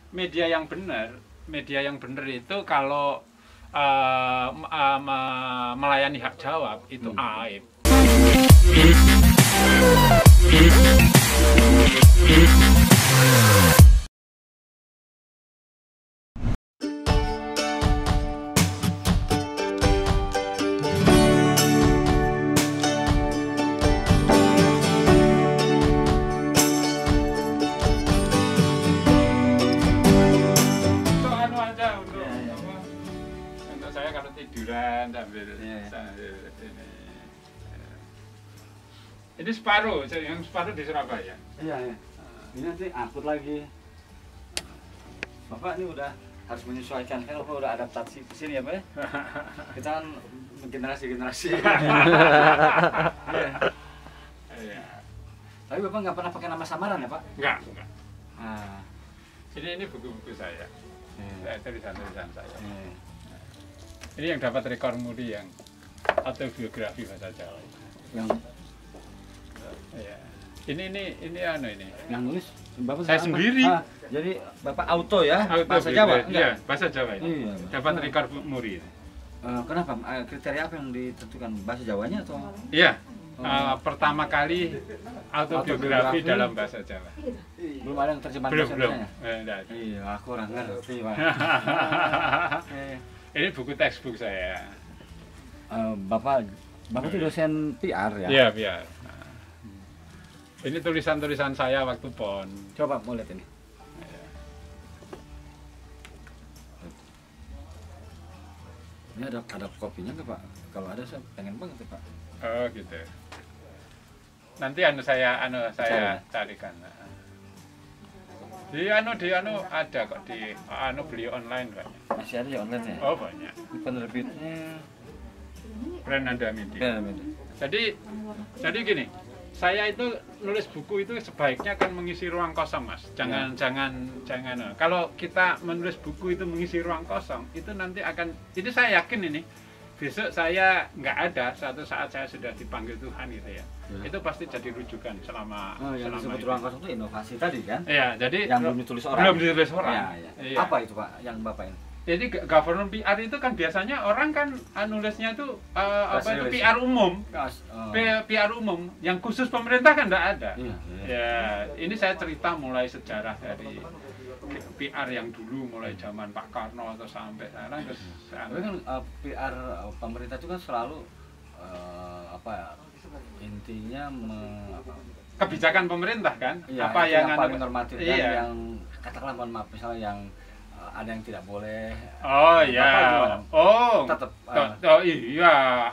media yang benar itu kalau melayani hak jawab itu aib. Saya kalau tiduran sambil ini separuh, yang separuh di Surabaya. Iya. Ini nanti akur lagi. Bapak ini udah harus menyesuaikan, kan Bapak udah adaptasi ke sini ya Pak ya? Kita kan generasi-generasi. Iya. Tapi Bapak nggak pernah pakai nama samaran ya Pak? Enggak. Nah. Ini buku-buku saya. Tulisan-tulisan saya. Ini yang dapat rekor muri yang autobiografi bahasa Jawa. Yang ya. Ini. Yang nulis Bapak saya sendiri. Jadi Bapak auto ya? Bahasa Jawa? Iya, bahasa Jawa ini. Iya, dapat rekor muri. Kenapa? Kriteria apa yang ditentukan? Bahasa Jawanya atau? Iya. Pertama kali autobiografi dalam bahasa Jawa. Belum ada yang terjemahan belum. bahasa Indonesia? Iya, aku kurang ngerti Pak. Ini buku textbook saya. Bapak itu dosen PR ya? Iya, PR. Ini tulisan-tulisan saya waktu PON. Coba mau lihat ini. Ini ada kopinya nggak Pak? Kalau ada saya pengen banget ya Pak. Oh gitu. Nanti saya carikan. Di ada kok di beli online banyak. Masih ada ya online ya? Oh banyak. Ini penerbitnya Prananda Media. Jadi gini, saya itu nulis buku itu sebaiknya kan mengisi ruang kosong Mas. Jangan. Kalau kita menulis buku itu mengisi ruang kosong, itu nanti akan. Itu saya yakin ini. Besok saya nggak ada, suatu saat saya sudah dipanggil Tuhan gitu ya. Itu pasti jadi rujukan selama yang disebut ruang kosong itu inovasi tadi kan? Iya, jadi yang belum ditulis orang. Belum ditulis orang. Iya. Apa itu Pak yang Bapak ini? Jadi government PR itu kan biasanya orang kan nulisnya itu itu PR umum. PR umum, yang khusus pemerintah kan nggak ada. Iya. Ya, ini saya cerita mulai sejarah dari PR yang dulu mulai zaman Pak Karno atau sampai sekarang terus. Tapi kan PR pemerintah itu kan selalu intinya kebijakan pemerintah kan? Iya, apa yang paling normatif kan, iya. yang katakanlah mohon maaf misalnya yang ada yang tidak boleh. Oh iya. Tetap. Iya.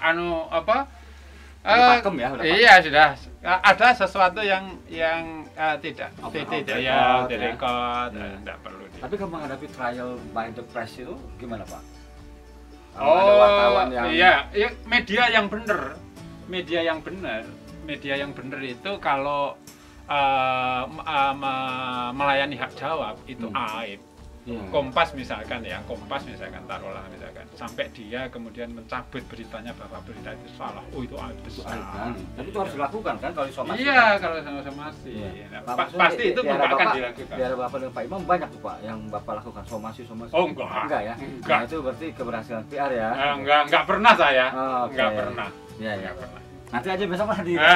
Pakem ya. Iya sudah. Ada sesuatu yang tidak direkod, tidak perlu. Tapi kalau menghadapi trial by the press itu gimana Pak? Ada wartawan yang. Iya, media yang benar. Media yang benar itu kalau melayani hak jawab itu aib. Kompas misalkan taruhlah sampai dia kemudian mencabut beritanya bahwa berita itu salah. Oh itu aib besar. Tapi itu harus dilakukan kan kalau somasi? Iya, kalau somasi. Pasti itu akan dilakukan. Biar Bapak dan Pak Imam banyak tuh Pak yang Bapak lakukan somasi. Oh enggak ya? Enggak. Nah, itu berarti keberhasilan PR ya? Enggak pernah saya. Enggak pernah. Iya. Nanti aja besok lah di.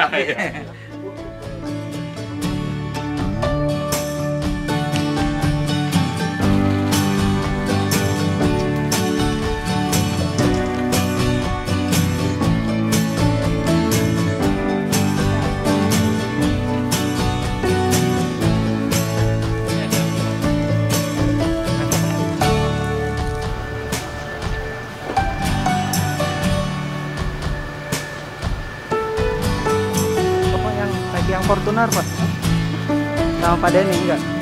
Yang Fortuner Pak sama Pak Denny enggak?